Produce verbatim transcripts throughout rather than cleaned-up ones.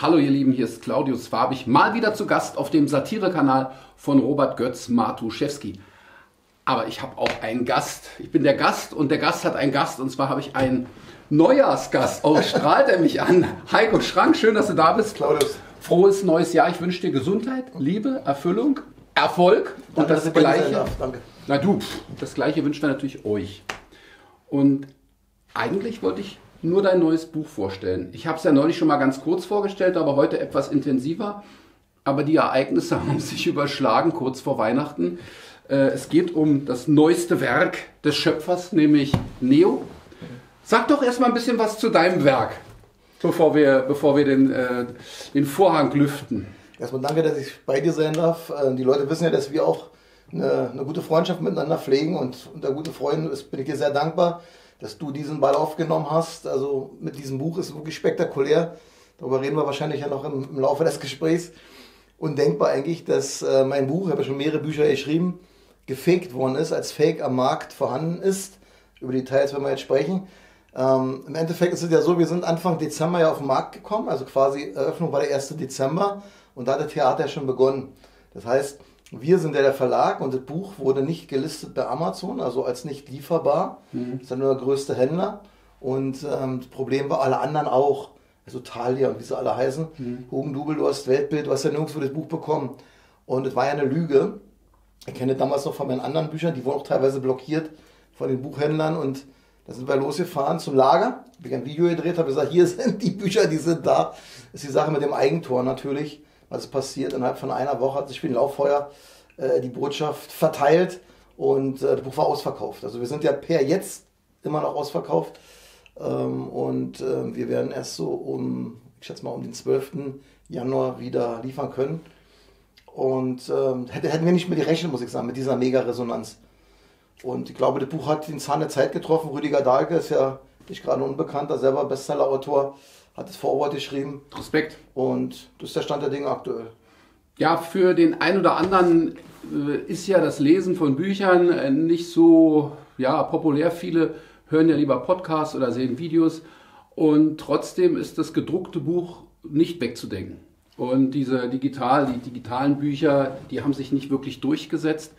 Hallo ihr Lieben, hier ist Claudius Farbig, mal wieder zu Gast auf dem Satirekanal von Robert Götz Matuszewski. Aber ich habe auch einen Gast. Ich bin der Gast und der Gast hat einen Gast und zwar habe ich einen Neujahrsgast. Oh, strahlt er mich an. Heiko Schrank, schön, dass du da bist. Claudius. Frohes neues Jahr. Ich wünsche dir Gesundheit, Liebe, Erfüllung, Erfolg und Danke, das Gleiche. Danke. Na du, das Gleiche wünschen wir natürlich euch. Und eigentlich wollte ich nur dein neues Buch vorstellen. Ich habe es ja neulich schon mal ganz kurz vorgestellt, aber heute etwas intensiver. Aber die Ereignisse haben sich überschlagen kurz vor Weihnachten. Es geht um das neueste Werk des Schöpfers, nämlich Neo. Sag doch erstmal ein bisschen was zu deinem Werk, bevor wir, bevor wir den, äh, den Vorhang lüften. Erstmal danke, dass ich bei dir sein darf. Die Leute wissen ja, dass wir auch eine, eine gute Freundschaft miteinander pflegen und unter guten Freunden bin ich dir sehr dankbar, dass du diesen Ball aufgenommen hast. Also mit diesem Buch ist wirklich spektakulär. Darüber reden wir wahrscheinlich ja noch im, im Laufe des Gesprächs. Undenkbar eigentlich, dass äh, mein Buch, ich habe ja schon mehrere Bücher geschrieben, gefaked worden ist, als Fake am Markt vorhanden ist. Über Details werden wir jetzt sprechen. Ähm, Im Endeffekt ist es ja so, wir sind Anfang Dezember ja auf den Markt gekommen, also quasi Eröffnung war der erste Dezember und da hat das Theater schon begonnen. Das heißt, wir sind ja der Verlag und das Buch wurde nicht gelistet bei Amazon, also als nicht lieferbar. Mhm. Das ist ja nur der größte Händler. Und ähm, das Problem war alle anderen auch. Also Thalia und wie sie alle heißen. Mhm. Hugendubel, du hast Weltbild, du hast ja nirgendwo das Buch bekommen. Und es war ja eine Lüge. Ich kenne damals noch von meinen anderen Büchern, die wurden auch teilweise blockiert von den Buchhändlern. Und da sind wir losgefahren zum Lager. Ich habe ein Video gedreht, habe gesagt, hier sind die Bücher, die sind da. Das ist die Sache mit dem Eigentor natürlich. Was ist passiert? Innerhalb von einer Woche hat sich wie ein Lauffeuer äh, die Botschaft verteilt und äh, das Buch war ausverkauft. Also wir sind ja per jetzt immer noch ausverkauft ähm, und äh, wir werden erst so um, ich schätze mal um den zwölften Januar wieder liefern können. Und ähm, hätten wir nicht mehr gerechnet, muss ich sagen, mit dieser Mega-Resonanz. Und ich glaube, das Buch hat den Zahn der Zeit getroffen. Rüdiger Dahlke ist ja nicht gerade unbekannter, selber Bestseller-Autor. Hat das Vorwort geschrieben. Respekt. Und das ist der Stand der Dinge aktuell. Ja, für den einen oder anderen äh, ist ja das Lesen von Büchern äh, nicht so ja, populär. Viele hören ja lieber Podcasts oder sehen Videos. Und trotzdem ist das gedruckte Buch nicht wegzudenken. Und diese digital, die digitalen Bücher, die haben sich nicht wirklich durchgesetzt.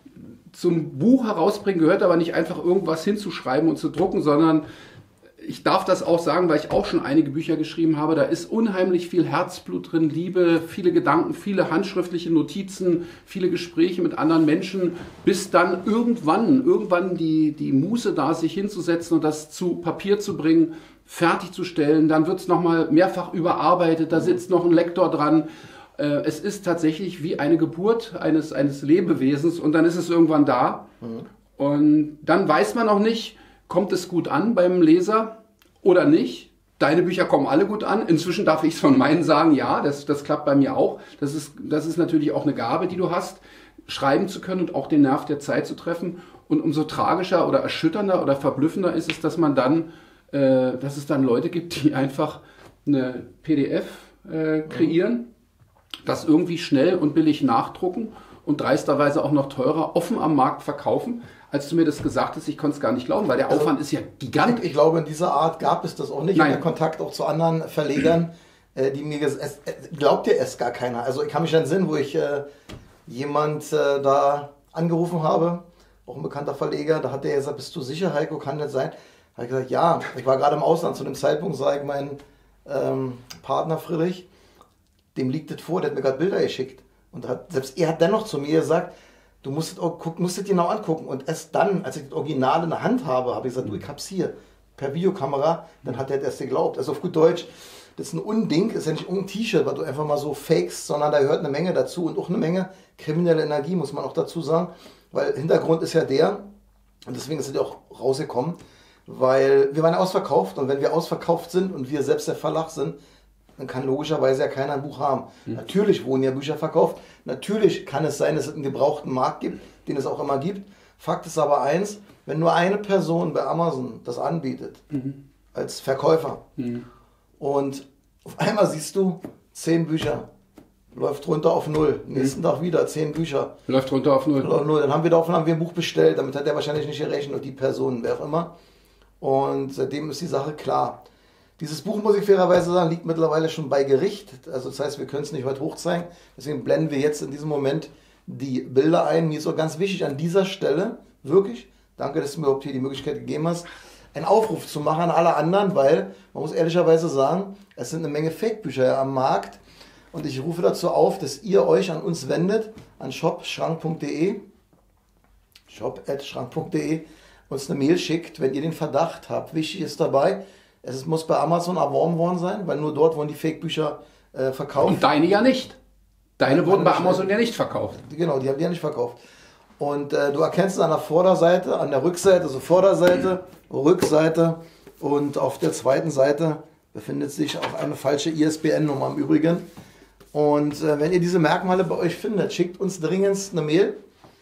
Zum Buch herausbringen gehört aber nicht einfach irgendwas hinzuschreiben und zu drucken, sondern ich darf das auch sagen, weil ich auch schon einige Bücher geschrieben habe. Da ist unheimlich viel Herzblut drin, Liebe, viele Gedanken, viele handschriftliche Notizen, viele Gespräche mit anderen Menschen, bis dann irgendwann, irgendwann die, die Muße da ist, sich hinzusetzen und das zu Papier zu bringen, fertigzustellen. Dann wird es nochmal mehrfach überarbeitet, da sitzt noch ein Lektor dran. Es ist tatsächlich wie eine Geburt eines, eines Lebewesens und dann ist es irgendwann da. Mhm. Und dann weiß man noch nicht, kommt es gut an beim Leser oder nicht? Deine Bücher kommen alle gut an. Inzwischen darf ich es von meinen sagen, ja, das, das klappt bei mir auch. Das ist, das ist natürlich auch eine Gabe, die du hast, schreiben zu können und auch den Nerv der Zeit zu treffen. Und umso tragischer oder erschütternder oder verblüffender ist es, dass man dann, äh, dass es dann Leute gibt, die einfach eine P D F äh, kreieren, das irgendwie schnell und billig nachdrucken und dreisterweise auch noch teurer offen am Markt verkaufen. Als du mir das gesagt hast, ich konnte es gar nicht glauben, weil der Aufwand also, ist ja gigantisch. Ich, ich glaube, in dieser Art gab es das auch nicht. Nein. Ich habe Kontakt auch zu anderen Verlegern, äh, die mir gesagt haben, glaubt dir es gar keiner. Also ich kann mich an Sinn, wo ich äh, jemand äh, da angerufen habe, auch ein bekannter Verleger, da hat der gesagt, bist du sicher, Heiko, kann das sein? Da habe ich gesagt, ja, ich war gerade im Ausland, zu dem Zeitpunkt sage ich meinen ähm, Partner Friedrich, dem liegt das vor, der hat mir gerade Bilder geschickt. Und hat, selbst er hat dennoch zu mir gesagt, du musst es, guck, musst es genau angucken. Und erst dann, als ich das Original in der Hand habe, habe ich gesagt, du, ich hab's hier, per Videokamera. Dann hat er das geglaubt. Also auf gut Deutsch, das ist ein Unding, das ist ja nicht irgendein T-Shirt, was du einfach mal so fakest, sondern da gehört eine Menge dazu. Und auch eine Menge kriminelle Energie, muss man auch dazu sagen. Weil Hintergrund ist ja der, und deswegen ist es ja auch rausgekommen, weil wir waren ja ausverkauft. Und wenn wir ausverkauft sind und wir selbst der Verlag sind, dann kann logischerweise ja keiner ein Buch haben. Hm. Natürlich wurden ja Bücher verkauft. Natürlich kann es sein, dass es einen gebrauchten Markt gibt, den es auch immer gibt. Fakt ist aber eins, wenn nur eine Person bei Amazon das anbietet, mhm. als Verkäufer, mhm. und auf einmal siehst du zehn Bücher, läuft runter auf null. Mhm. Nächsten Tag wieder zehn Bücher. Läuft runter auf null. Auf null. Dann haben wir davon haben wir ein Buch bestellt, damit hat er wahrscheinlich nicht gerechnet, und die Person, wer auch immer. Und seitdem ist die Sache klar. Dieses Buch, muss ich fairerweise sagen, liegt mittlerweile schon bei Gericht. Also das heißt, wir können es nicht heute hochzeigen. Deswegen blenden wir jetzt in diesem Moment die Bilder ein. Mir ist auch ganz wichtig an dieser Stelle, wirklich, danke, dass du mir überhaupt hier die Möglichkeit gegeben hast, einen Aufruf zu machen an alle anderen, weil man muss ehrlicherweise sagen, es sind eine Menge Fake-Bücher am Markt. Und ich rufe dazu auf, dass ihr euch an uns wendet, an shop schrank punkt de, shop at schrank punkt de, uns eine Mail schickt, wenn ihr den Verdacht habt. Wichtig ist dabei, es muss bei Amazon erworben worden sein, weil nur dort wurden die Fake-Bücher äh, verkauft. Und deine ja nicht. Deine Ja, wurden bei nicht. Amazon ja nicht verkauft. Genau, die haben die ja nicht verkauft. Und äh, du erkennst es an der Vorderseite, an der Rückseite, also Vorderseite, Rückseite und auf der zweiten Seite befindet sich auch eine falsche I S B N-Nummer im Übrigen. Und äh, wenn ihr diese Merkmale bei euch findet, schickt uns dringend eine Mail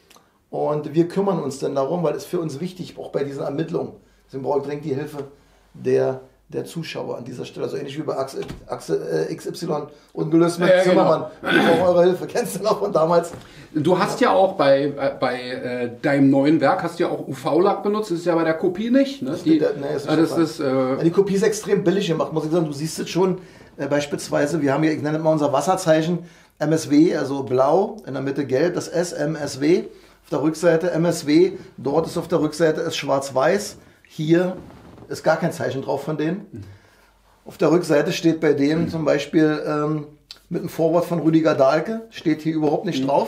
und wir kümmern uns dann darum, weil es für uns wichtig, auch bei diesen Ermittlungen. Deswegen brauche ich dringend die Hilfe der, der Zuschauer an dieser Stelle. Also ähnlich wie bei Achse, Achse äh, X Y ungelöst mit Ja, ja, Zimmermann. Ich brauche eure Hilfe. Kennst du noch von damals? Du hast ja auch bei, äh, bei äh, deinem neuen Werk hast du ja auch U V-Lack benutzt, das ist ja bei der Kopie nicht. Ne? Das Die, steht da- nee, ist äh, nicht das der ist, äh, Ja, die Kopie ist extrem billig gemacht, muss ich sagen. Du siehst es schon, äh, beispielsweise, wir haben hier, ich nenne mal unser Wasserzeichen M S W, also blau, in der Mitte gelb, das S, M S W. Auf der Rückseite M S W, dort ist auf der Rückseite ist schwarz-weiß. Hier ist gar kein Zeichen drauf von denen. Auf der Rückseite steht bei dem zum Beispiel ähm, mit einem Vorwort von Rüdiger Dahlke, steht hier überhaupt nicht drauf.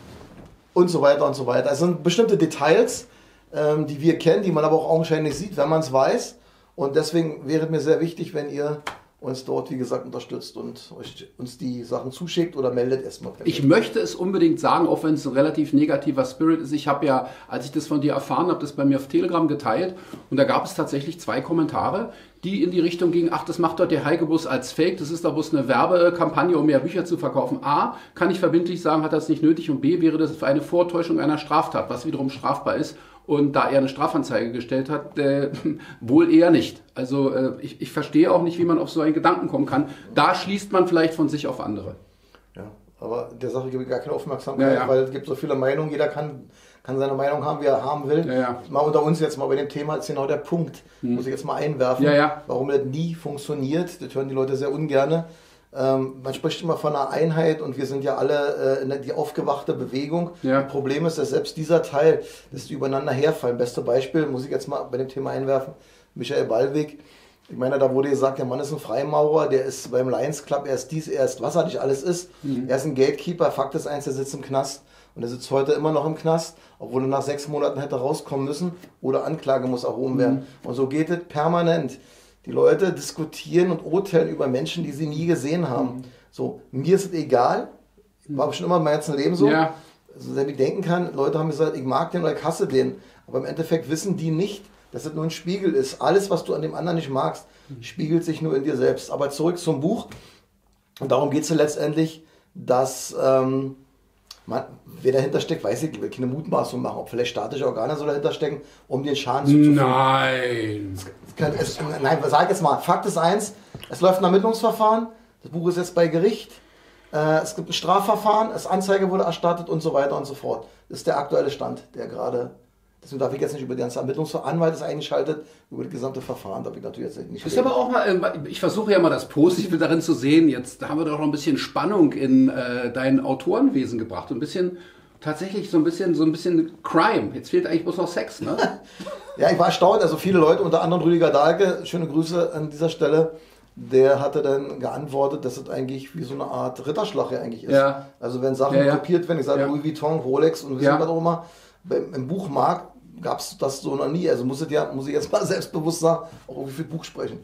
Und so weiter und so weiter. Es sind bestimmte Details, ähm, die wir kennen, die man aber auch augenscheinlich sieht, wenn man es weiß. Und deswegen wäre es mir sehr wichtig, wenn ihr uns dort, wie gesagt, unterstützt und euch, uns die Sachen zuschickt oder meldet erstmal. ich möchte es unbedingt sagen, auch wenn es ein relativ negativer Spirit ist. Ich habe ja, als ich das von dir erfahren habe, das bei mir auf Telegram geteilt und da gab es tatsächlich zwei Kommentare, die in die Richtung gingen, ach, das macht doch der Heike Bus als Fake, das ist doch bloß eine Werbekampagne, um mehr Bücher zu verkaufen. A, kann ich verbindlich sagen, hat das nicht nötig und B, wäre das eine Vortäuschung einer Straftat, was wiederum strafbar ist. Und da er eine Strafanzeige gestellt hat, äh, wohl eher nicht. Also äh, ich, ich verstehe auch nicht, wie man auf so einen Gedanken kommen kann. Da schließt man vielleicht von sich auf andere. Ja, aber der Sache gebe ich gar keine Aufmerksamkeit, Ja, ja. weil es gibt so viele Meinungen, jeder kann, kann seine Meinung haben, wie er haben will. Ja, ja. Mal unter uns jetzt mal bei dem Thema ist genau der Punkt, muss ich jetzt mal einwerfen, Ja, ja. warum das nie funktioniert. Das hören die Leute sehr ungerne. Ähm, man spricht immer von einer Einheit und wir sind ja alle äh, in der- die aufgewachte Bewegung. Ja. Das Problem ist, dass selbst dieser Teil, dass die übereinander herfallen. Beste Beispiel, muss ich jetzt mal bei dem Thema einwerfen, Michael Ballweg. Ich meine, da wurde gesagt, der Mann ist ein Freimaurer, der ist beim Lions Club, er ist dies, er ist was er nicht alles ist. Mhm. Er ist ein Gatekeeper, Fakt ist eins, er sitzt im Knast und er sitzt heute immer noch im Knast, obwohl er nach sechs Monaten hätte rauskommen müssen oder Anklage muss erhoben werden. Und so geht es permanent. Die Leute diskutieren und urteilen über Menschen, die sie nie gesehen haben. So, mir ist es egal, war schon immer mein ganzes Leben so. Ja. Also, wenn ich denken kann, Leute haben gesagt, ich mag den oder ich hasse den. Aber im Endeffekt wissen die nicht, dass es nur ein Spiegel ist. Alles, was du an dem anderen nicht magst, spiegelt sich nur in dir selbst. Aber zurück zum Buch. Und darum geht es ja letztendlich, dass ähm, man, wer dahinter steckt, weiß ich, ich will keine Mutmaßung machen, ob vielleicht staatliche Organe so dahinter stecken, um den Schaden zuzufügen. Nein. Es kann, es, nein, sag jetzt mal, Fakt ist eins, es läuft ein Ermittlungsverfahren, das Buch ist jetzt bei Gericht, äh, es gibt ein Strafverfahren, es Anzeige wurde erstattet und so weiter und so fort. Das ist der aktuelle Stand, der gerade, deswegen darf ich jetzt nicht über die ganze Ermittlungsverfahren, Anwalt ist eingeschaltet, über das gesamte Verfahren darf ich natürlich jetzt nicht Ist aber auch mal, äh, ich versuche ja mal das Positive darin zu sehen. Jetzt haben wir doch noch ein bisschen Spannung in äh, dein Autorenwesen gebracht. Ein bisschen, tatsächlich so ein bisschen, so ein bisschen Crime. Jetzt fehlt eigentlich bloß noch Sex, ne? Ja, ich war erstaunt, also viele Leute, unter anderem Rüdiger Dahlke, schöne Grüße an dieser Stelle, der hatte dann geantwortet, dass es eigentlich wie so eine Art Ritterschlag ja eigentlich ist. Ja. Also wenn Sachen Ja, ja. kopiert werden, ich sage Ja. Louis Vuitton, Rolex und wie Ja. sind wir auch immer, beim- im Buchmarkt gab es das so noch nie. Also muss ich, ja, muss ich jetzt mal selbstbewusst sagen, auch irgendwie für Buch sprechen.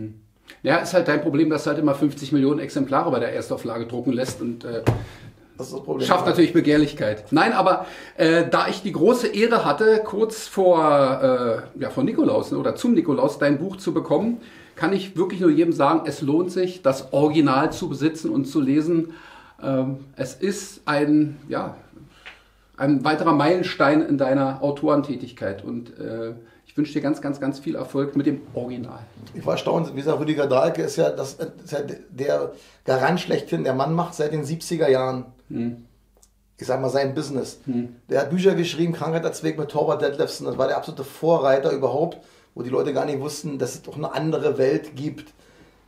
Ja, ist halt dein Problem, dass du halt immer fünfzig Millionen Exemplare bei der Erstauflage drucken lässt und äh, Das ist das Problem. schafft natürlich Begehrlichkeit. Nein, aber äh, da ich die große Ehre hatte, kurz vor, äh, ja, vor Nikolaus ne, oder zum Nikolaus dein Buch zu bekommen, kann ich wirklich nur jedem sagen, es lohnt sich, das Original zu besitzen und zu lesen. Ähm, es ist ein, ja, ein weiterer Meilenstein in deiner Autorentätigkeit und äh, ich wünsche dir ganz, ganz, ganz viel Erfolg mit dem Original. Ich war erstaunt, wie gesagt, Rüdiger Dahlke ist ja, das, ist ja der Garant schlechthin. Der Mann macht seit den siebziger Jahren, Hm. ich sag mal, sein Business. Der hat Bücher geschrieben, Krankheit als Weg mit Torvald Detlefsen. Das war der absolute Vorreiter überhaupt, wo die Leute gar nicht wussten, dass es doch eine andere Welt gibt.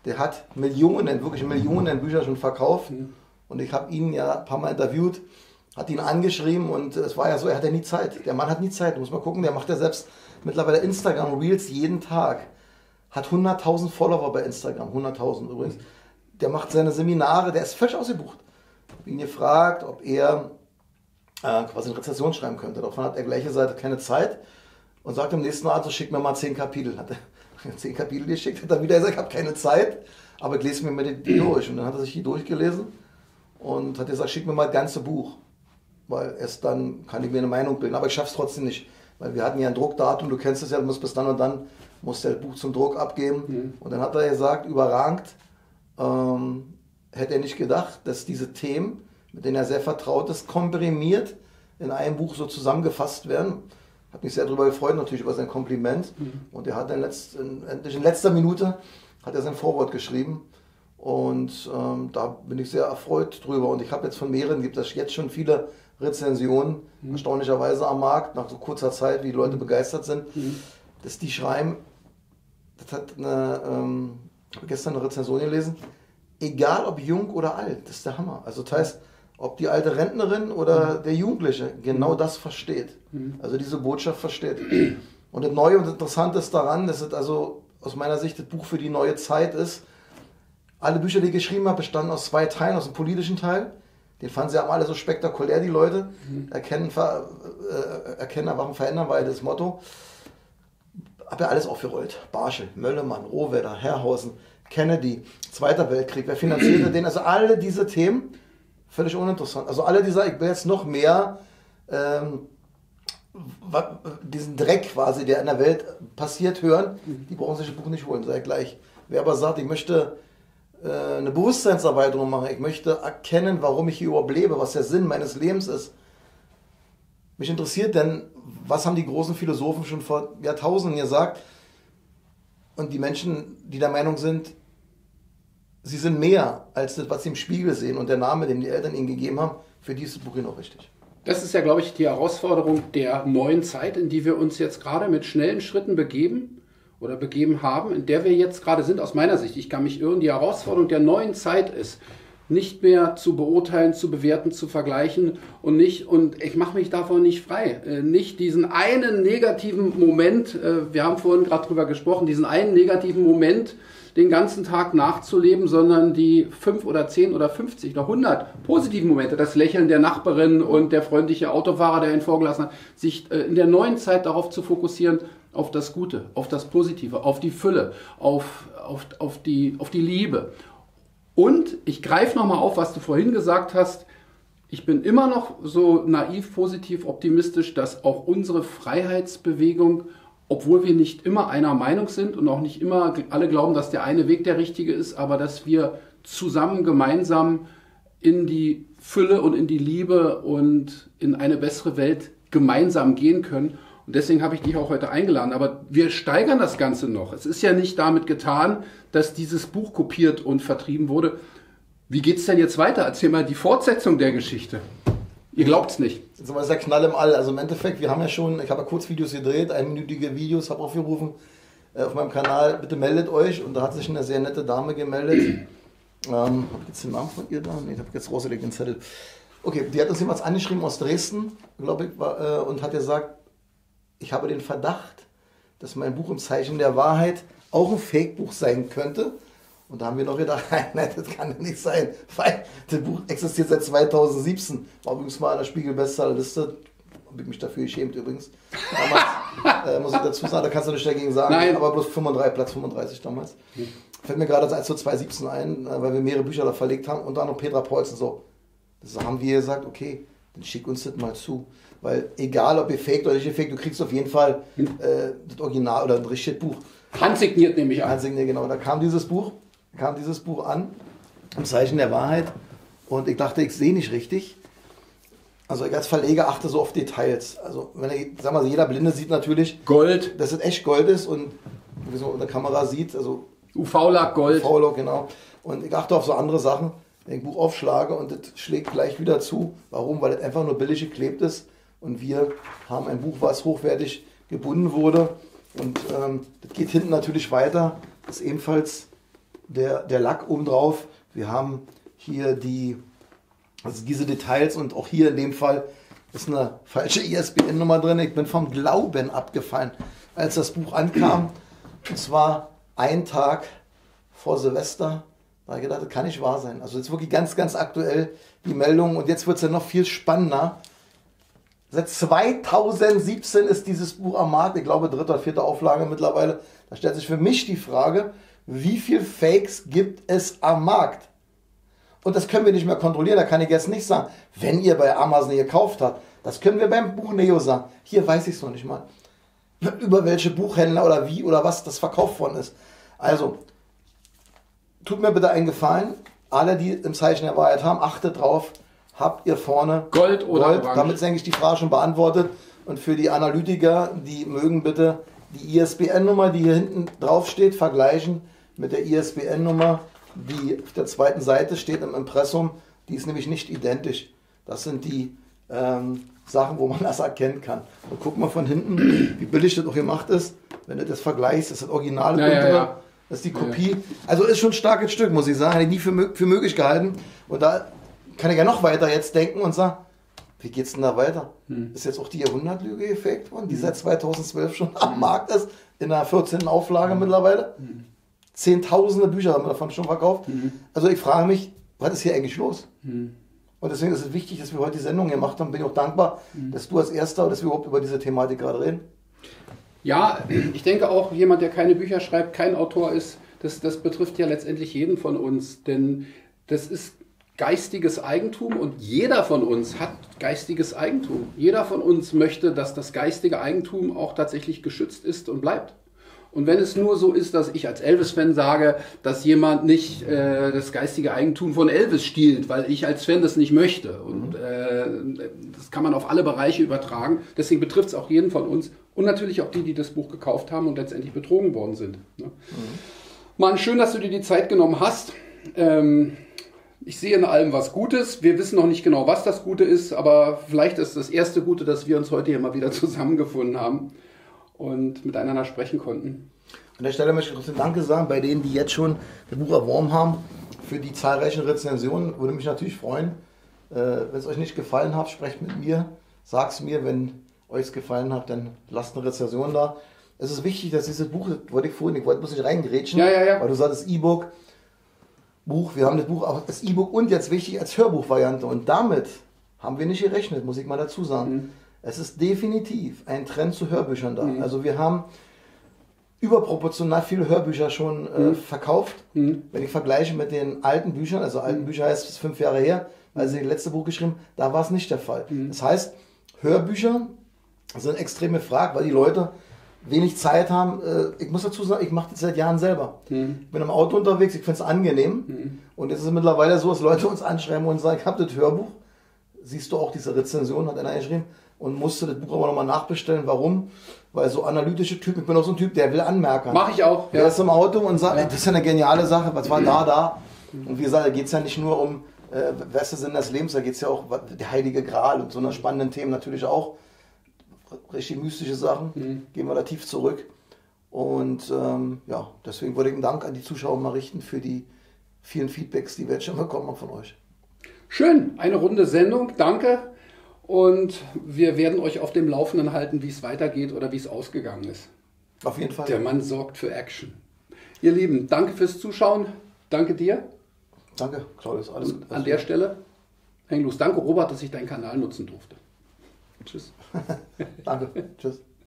der hat Millionen, wirklich Millionen Bücher schon verkauft. Mhm. Und ich habe ihn ja ein paar Mal interviewt, hat ihn angeschrieben und es war ja so, er hat ja nie Zeit. Der Mann hat nie Zeit, muss man gucken, der macht ja selbst mittlerweile Instagram Reels jeden Tag. Hat hunderttausend Follower bei Instagram, hunderttausend übrigens. Der macht seine Seminare, der ist völlig ausgebucht. Ich habe ihn gefragt, ob er äh, quasi eine Rezension schreiben könnte. Davon hat er gleiche Seite keine Zeit und sagt im nächsten Mal, also schick mir mal zehn Kapitel. Hat er zehn Kapitel geschickt, hat er wieder gesagt, ich habe keine Zeit, aber ich lese mir mal die durch. Und dann hat er sich die durchgelesen und hat gesagt, schick mir mal das ganze Buch. Weil erst dann kann ich mir eine Meinung bilden. Aber ich schaffe es trotzdem nicht. Weil wir hatten ja ein Druckdatum, du kennst es ja, du musst bis dann und dann musst du das Buch zum Druck abgeben. Mhm. Und dann hat er gesagt, überragend, ähm, hätte er nicht gedacht, dass diese Themen, mit denen er sehr vertraut ist, komprimiert in einem Buch so zusammengefasst werden. Hat mich sehr darüber gefreut, natürlich über sein Kompliment. Mhm. Und er hat dann letzt, in, endlich in letzter Minute hat er sein Vorwort geschrieben. Und ähm, da bin ich sehr erfreut drüber. Und ich habe jetzt von mehreren, gibt es jetzt schon viele Rezensionen, mhm. erstaunlicherweise am Markt, nach so kurzer Zeit, wie die Leute mhm. begeistert sind, mhm. dass die schreiben, das hat eine, ähm, ich habe gestern eine Rezension gelesen, egal ob jung oder alt, das ist der Hammer. Also das heißt, ob die alte Rentnerin oder mhm. der Jugendliche genau mhm. das versteht, mhm. also diese Botschaft versteht. Und das Neue und Interessante ist daran, dass es also aus meiner Sicht das Buch für die neue Zeit ist. Alle Bücher, die ich geschrieben habe, bestanden aus zwei Teilen, aus dem politischen Teil. Den fanden sie alle so spektakulär, die Leute. Mhm. Erkennen, ver, äh, erkennen, erwachen, verändern war ja das Motto. Habe ja alles aufgerollt. Barschel, Möllemann, Rohwedder, Herrhausen, Kennedy, Zweiter Weltkrieg, wer finanzierte den? Also alle diese Themen, völlig uninteressant. Also alle diese, ich will jetzt noch mehr ähm, diesen Dreck quasi, der in der Welt passiert, hören. Die brauchen sich das Buch nicht holen, sei gleich. Wer aber sagt, ich möchte eine Bewusstseinserweiterung machen. Ich möchte erkennen, warum ich hier überhaupt lebe, was der Sinn meines Lebens ist. Mich interessiert denn, was haben die großen Philosophen schon vor Jahrtausenden gesagt? Und die Menschen, die der Meinung sind, sie sind mehr als das, was sie im Spiegel sehen und der Name, den die Eltern ihnen gegeben haben, für die ist das Buch hier noch richtig. Das ist ja, glaube ich, die Herausforderung der neuen Zeit, in die wir uns jetzt gerade mit schnellen Schritten begeben. oder begeben haben, in der wir jetzt gerade sind, aus meiner Sicht, ich kann mich irren, die Herausforderung der neuen Zeit ist, nicht mehr zu beurteilen, zu bewerten, zu vergleichen und nicht, und ich mache mich davon nicht frei, äh, nicht diesen einen negativen Moment, äh, wir haben vorhin gerade drüber gesprochen, diesen einen negativen Moment den ganzen Tag nachzuleben, sondern die fünf oder zehn oder fünfzig oder hundert positiven Momente, das Lächeln der Nachbarin und der freundliche Autofahrer, der ihn vorgelassen hat, sich äh, in der neuen Zeit darauf zu fokussieren, auf das Gute, auf das Positive, auf die Fülle, auf, auf, auf, die, auf die Liebe. Und ich greife nochmal auf, was du vorhin gesagt hast. Ich bin immer noch so naiv, positiv, optimistisch, dass auch unsere Freiheitsbewegung, obwohl wir nicht immer einer Meinung sind und auch nicht immer alle glauben, dass der eine Weg der richtige ist, aber dass wir zusammen, gemeinsam in die Fülle und in die Liebe und in eine bessere Welt gemeinsam gehen können. Und deswegen habe ich dich auch heute eingeladen. Aber wir steigern das Ganze noch. Es ist ja nicht damit getan, dass dieses Buch kopiert und vertrieben wurde. Wie geht es denn jetzt weiter? Erzähl mal die Fortsetzung der Geschichte. Ihr glaubt es nicht. Jetzt ist der Knall im All. Also im Endeffekt, wir haben ja schon, ich habe ja Kurzvideos gedreht, einminütige Videos, habe aufgerufen äh, auf meinem Kanal, bitte meldet euch. Und da hat sich eine sehr nette Dame gemeldet. ähm, habe ich jetzt den Namen von ihr da? Ne, ich habe jetzt rausgelegt den Zettel. Okay, die hat uns jemals angeschrieben aus Dresden, glaube ich, war, äh, und hat gesagt, ich habe den Verdacht, dass mein Buch im Zeichen der Wahrheit auch ein Fake-Buch sein könnte. Und da haben wir noch gedacht, nein, das kann ja nicht sein, weil das Buch existiert seit zweitausendsiebzehn. War übrigens mal an der Spiegel-Bestsellerliste. Habe ich mich dafür geschämt übrigens. Damals, äh, muss ich dazu sagen, da kannst du nicht dagegen sagen, nein. Aber bloß fünfunddreißig, Platz fünfunddreißig damals. Hm. Fällt mir gerade als zweitausendsiebzehn ein, weil wir mehrere Bücher da verlegt haben, unter anderem Petra Paulsen. So. Das haben wir gesagt, okay, dann schick uns das mal zu. Weil egal, ob ihr faked oder nicht faked, du kriegst auf jeden Fall äh, das Original oder ein richtiges Buch. Handsigniert nehme ich an. Handsigniert, genau. Da kam dieses Buch, kam dieses Buch an, im Zeichen der Wahrheit. Und ich dachte, ich sehe nicht richtig. Also ich als Verleger achte so auf Details. Also wenn ich, sag mal, jeder Blinde sieht natürlich, Gold, dass es echt Gold ist und wie man in der Kamera sieht, also U V-Lack Gold. U V-Lack, genau. Und ich achte auf so andere Sachen. Wenn ich ein Buch aufschlage und das schlägt gleich wieder zu. Warum? Weil es einfach nur billig geklebt ist. Und wir haben ein Buch, was hochwertig gebunden wurde. Und ähm, das geht hinten natürlich weiter. Das ist ebenfalls der, der Lack obendrauf. Wir haben hier die, also diese Details und auch hier in dem Fall ist eine falsche I S B N-Nummer drin. Ich bin vom Glauben abgefallen, als das Buch ankam. Und zwar ein Tag vor Silvester. Da habe ich gedacht, das kann nicht wahr sein. Also jetzt wirklich ganz, ganz aktuell die Meldung. Und jetzt wird es ja noch viel spannender. Seit zweitausendsiebzehn ist dieses Buch am Markt. Ich glaube, dritte oder vierte Auflage mittlerweile. Da stellt sich für mich die Frage, wie viel Fakes gibt es am Markt? Und das können wir nicht mehr kontrollieren. Da kann ich jetzt nicht sagen, wenn ihr bei Amazon gekauft habt. Das können wir beim Buch Neo sagen. Hier weiß ich es noch nicht mal. Über welche Buchhändler oder wie oder was das verkauft worden ist. Also, tut mir bitte einen Gefallen. Alle, die im Zeichen der Wahrheit haben, achtet drauf. Habt ihr vorne Gold oder Gold? Orange? Damit ist eigentlich die Frage schon beantwortet. Und für die Analytiker, die mögen bitte die I S B N-Nummer, die hier hinten drauf steht, vergleichen mit der I S B N-Nummer, die auf der zweiten Seite steht im Impressum. Die ist nämlich nicht identisch. Das sind die ähm, Sachen, wo man das erkennen kann. Und guck mal von hinten, wie billig das auch gemacht ist. Wenn du das vergleichst, ist das Original Ja, untere, ja, ja. das ist die Kopie. Also ist schon ein starkes Stück, muss ich sagen. Hätte ich nie für, für möglich gehalten. Und da kann ich ja noch weiter jetzt denken und sagen, wie geht's denn da weiter? Hm. Ist jetzt auch die Jahrhundertlüge gefaked worden, die hm. seit zweitausendzwölf schon am Markt ist, in der vierzehnten Auflage hm. mittlerweile. Hm. Zehntausende Bücher haben wir davon schon verkauft. Hm. Also ich frage mich, was ist hier eigentlich los? Hm. Und deswegen ist es wichtig, dass wir heute die Sendung gemacht haben. Bin ich auch dankbar, hm. dass du als Erster, dass wir überhaupt über diese Thematik gerade reden. Ja, ich denke auch, jemand, der keine Bücher schreibt, kein Autor ist, das, das betrifft ja letztendlich jeden von uns. Denn das ist geistiges Eigentum und jeder von uns hat geistiges Eigentum. Jeder von uns möchte, dass das geistige Eigentum auch tatsächlich geschützt ist und bleibt. Und wenn es nur so ist, dass ich als Elvis-Fan sage, dass jemand nicht äh, das geistige Eigentum von Elvis stiehlt, weil ich als Fan das nicht möchte. Und äh, das kann man auf alle Bereiche übertragen. Deswegen betrifft es auch jeden von uns und natürlich auch die, die das Buch gekauft haben und letztendlich betrogen worden sind. Ne? Mhm. Mann, schön, dass du dir die Zeit genommen hast. Ähm, Ich sehe in allem was Gutes. Wir wissen noch nicht genau, was das Gute ist, aber vielleicht ist das erste Gute, dass wir uns heute hier mal wieder zusammengefunden haben und miteinander sprechen konnten. An der Stelle möchte ich trotzdem Danke sagen bei denen, die jetzt schon das Buch erworben haben, für die zahlreichen Rezensionen. Würde mich natürlich freuen. Äh, wenn es euch nicht gefallen hat, sprecht mit mir, sagt es mir. Wenn euch es gefallen hat, dann lasst eine Rezension da. Es ist wichtig, dass dieses Buch, das wollte ich vorhin, ich wollte bloß nicht reingrätschen, ja, ja, ja. weil du sagst, E-Book, Buch, wir haben das Buch auch als E-Book und jetzt wichtig als Hörbuchvariante und damit haben wir nicht gerechnet, muss ich mal dazu sagen. Mhm. Es ist definitiv ein Trend zu Hörbüchern da. Mhm. Also wir haben überproportional viele Hörbücher schon äh, mhm. verkauft. Mhm. Wenn ich vergleiche mit den alten Büchern, also alten mhm. Bücher heißt es fünf Jahre her, also das letzte Buch geschrieben, da war es nicht der Fall. Mhm. Das heißt, Hörbücher sind extrem gefragt, weil die Leute wenig Zeit haben. Ich muss dazu sagen, ich mache das seit Jahren selber. Mhm. Ich bin im Auto unterwegs, ich finde es angenehm. Mhm. Und es ist mittlerweile so, dass Leute uns anschreiben und sagen, ich habe das Hörbuch. Siehst du auch diese Rezension, hat einer geschrieben. Und musste das Buch aber nochmal nachbestellen. Warum? Weil so analytische Typen, ich bin auch so ein Typ, der will Anmerken. Mache ich auch. Der ja. ist im Auto und sagt, ja. das ist ja eine geniale Sache, was war mhm. da, da. Und wie gesagt, da geht es ja nicht nur um, äh, was ist Sinn des Lebens, da geht es ja auch um der Heilige Gral und so eine spannenden Themen natürlich auch. Richtig mystische Sachen, mhm. gehen wir da tief zurück. Und ähm, ja, deswegen wollte ich einen Dank an die Zuschauer mal richten für die vielen Feedbacks, die wir jetzt schon bekommen haben von euch. Schön, eine runde Sendung, danke. Und wir werden euch auf dem Laufenden halten, wie es weitergeht oder wie es ausgegangen ist. Auf jeden Fall. Der Mann sorgt für Action. Ihr Lieben, danke fürs Zuschauen, danke dir. Danke, Claudius, alles gut. An der Stelle, häng los. Danke Robert, dass ich deinen Kanal nutzen durfte. Tschüss. Danke, tschüss.